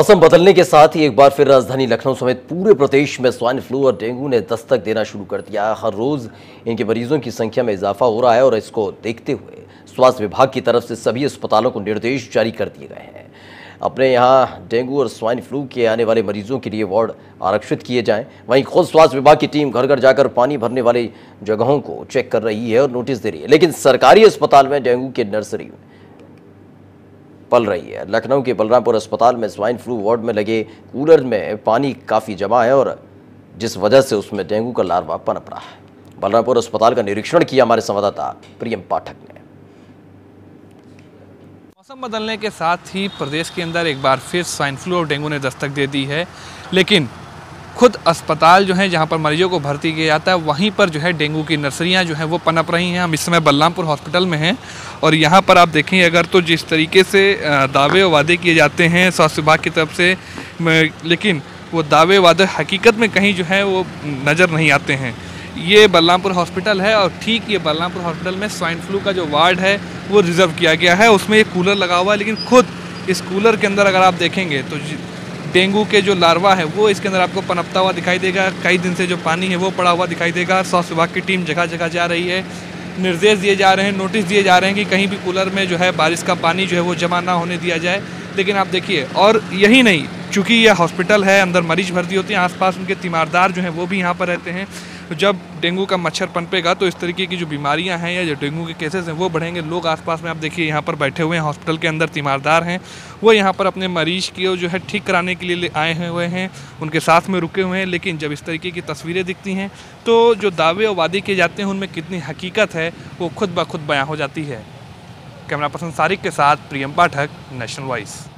मौसम बदलने के साथ ही एक बार फिर राजधानी लखनऊ समेत पूरे प्रदेश में स्वाइन फ्लू और डेंगू ने दस्तक देना शुरू कर दिया। हर रोज इनके मरीजों की संख्या में इजाफा हो रहा है और इसको देखते हुए स्वास्थ्य विभाग की तरफ से सभी अस्पतालों को निर्देश जारी कर दिए गए हैं। अपने यहाँ डेंगू और स्वाइन फ्लू के आने वाले मरीजों के लिए वार्ड आरक्षित किए जाएं। वहीं खुद स्वास्थ्य विभाग की टीम घर घर जाकर पानी भरने वाली जगहों को चेक कर रही है और नोटिस दे रही है। लेकिन सरकारी अस्पताल में डेंगू की नर्सरी पल रही है। लखनऊ के बलरामपुर अस्पताल में स्वाइन फ्लू वार्ड में लगे कूलर में पानी काफी जमा है और जिस वजह से उसमें डेंगू का लार्वा पनप रहा है। बलरामपुर अस्पताल का निरीक्षण किया हमारे संवाददाता प्रियम पाठक ने। मौसम बदलने के साथ ही प्रदेश के अंदर एक बार फिर स्वाइन फ्लू और डेंगू ने दस्तक दे दी है, लेकिन खुद अस्पताल जो है जहां पर मरीजों को भर्ती किया जाता है वहीं पर जो है डेंगू की नर्सरियां जो हैं वो पनप रही हैं। हम इस समय बलरामपुर हॉस्पिटल में हैं और यहां पर आप देखें अगर तो जिस तरीके से दावे और वादे किए जाते हैं स्वास्थ्य विभाग की तरफ से, लेकिन वो दावे वादे हकीकत में कहीं जो है वो नज़र नहीं आते हैं। ये बलरामपुर हॉस्पिटल है और ठीक ये बलरामपुर हॉस्पिटल में स्वाइन फ्लू का जो वार्ड है वो रिजर्व किया गया है। उसमें एक कूलर लगा हुआ है, लेकिन खुद इस कूलर के अंदर अगर आप देखेंगे तो डेंगू के जो लार्वा है वो इसके अंदर आपको पनपता हुआ दिखाई देगा। कई दिन से जो पानी है वो पड़ा हुआ दिखाई देगा। स्वास्थ्य विभाग की टीम जगह जगह जा रही है, निर्देश दिए जा रहे हैं, नोटिस दिए जा रहे हैं कि कहीं भी कूलर में जो है बारिश का पानी जो है वो जमा ना होने दिया जाए। लेकिन आप देखिए, और यही नहीं, चूँकि ये हॉस्पिटल है, अंदर मरीज भर्ती होते हैं, आसपास उनके तीमारदार जो हैं वो भी यहाँ पर रहते हैं। तो जब डेंगू का मच्छर पनपेगा तो इस तरीके की जो बीमारियां हैं या जो डेंगू के केसेस हैं वो बढ़ेंगे। लोग आसपास में आप देखिए यहाँ पर बैठे हुए हैं, हॉस्पिटल के अंदर तीमारदार हैं, वो यहाँ पर अपने मरीज की जो है ठीक कराने के लिए आए हुए हैं, उनके साथ में रुके हुए हैं। लेकिन जब इस तरीके की तस्वीरें दिखती हैं तो जो दावे और वादे किए जाते हैं उनमें कितनी हकीकत है वो खुद ब खुद बयां हो जाती है। कैमरा पर्सन सारिक के साथ प्रियम पाठक, नेशनल वॉइस।